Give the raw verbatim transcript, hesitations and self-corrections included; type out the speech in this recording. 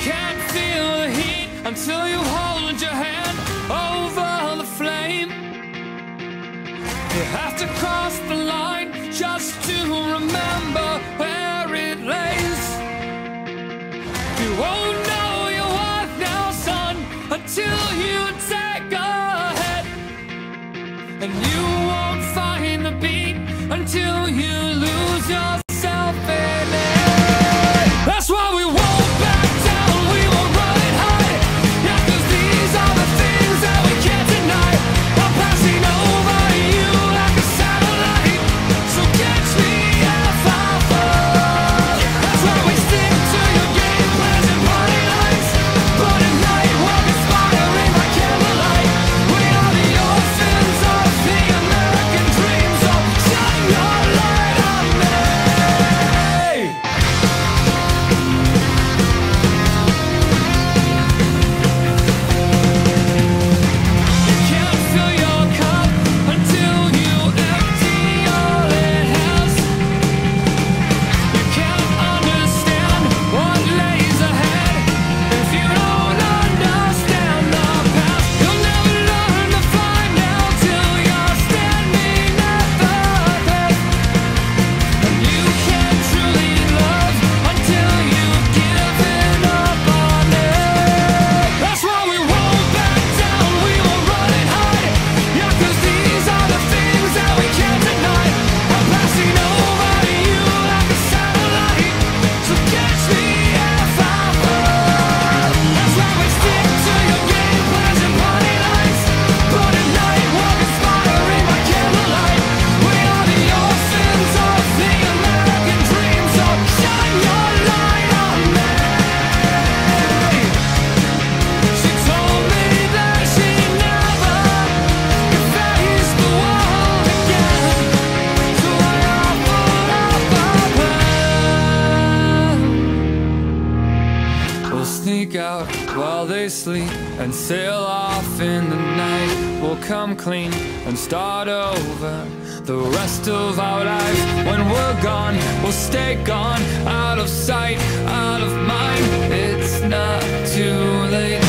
can't feel the heat until you hold your hand over the flame. You have to cross the line just to remember where it lays. You won't know your worth now, son, until you take a hit. And you won't find the beat until you lose yourself in it. That's why we won't back down, we won't run and hide. Yeah, 'cause these are the things that we can't deny. I'm passing over you like a satellite, so catch me if I fall. That's why we stick to your game plans and party lights. But at night we're conspiring by candlelight. We are the orphans of the American dream, so shine your light on me. You can't fill your cup until you empty all it has. You can't understand what lays ahead if you don't understand the past. You'll never learn to fly now till you're standing at the cliff. And you can't truly love until you've given up on it. That's why we won't back down, we won't run and hide. Yeah, 'cause these are the things that we can't deny. I'm passing over you like a satellite, so catch me if I fall. That's why we stick to your game plans and party lights. But at night we're conspiring by candlelight. We are the orphans of the American dream, so shine your light on me. She told me that she never could face the world again, so I offered up a plan. We'll sneak out while they sleep and sail off in the night. We'll come clean and start over the rest of our lives. When we're gone, we'll stay gone, out of sight, out of mind. It's not too late